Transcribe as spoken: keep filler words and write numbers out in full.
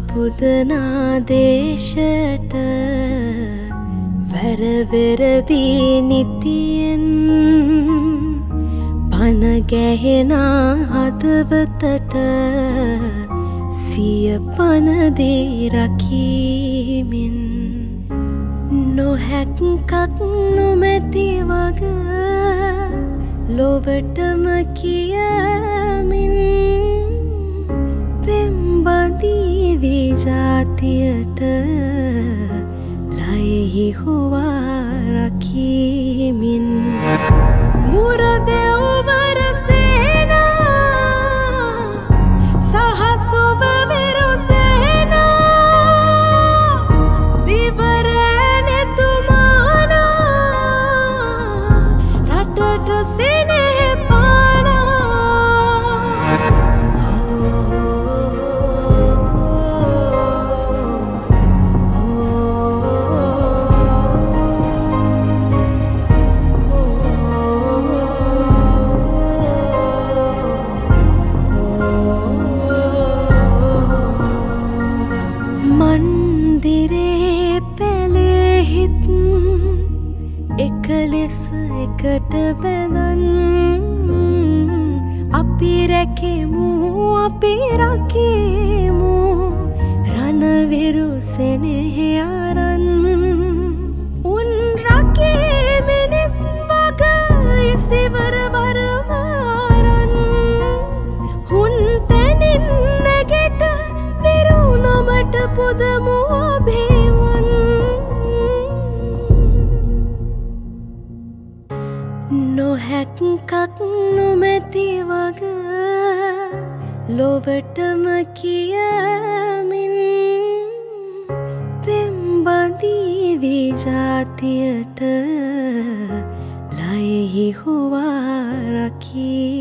පුදනා දේශයට වැරවෙරදී නිතියෙන් පන ගැහෙනා හදවතට සිය පනදී රකීමින් නොහැක්කක් නොමැති වග ලොවටම කියමින් පෙම්බදී විජාතියට ලයෙහි හුවා රකීමින් මුරදෙව්වර සේනා සහසොව විරුසේනා දිවරැනෙතුමානා රටට සිනෙහ පානා මන්දිරේ පැලෙහිත් එක ලෙස එකට බැඳන් අපි රැකෙමු අපි රකිමු රණවිරු සෙනෙහ අරන් උන් රකේ මිනිස් වග ඉසිවර වරමාරන් හුන් තැනින් නැගෙට විරුණමට පුදමු අභිවන් නොහැක්කක් නොමැති වග ලොවටම කියමින් පෙම්බදී විජාතියට ලයෙහි හුවා රකී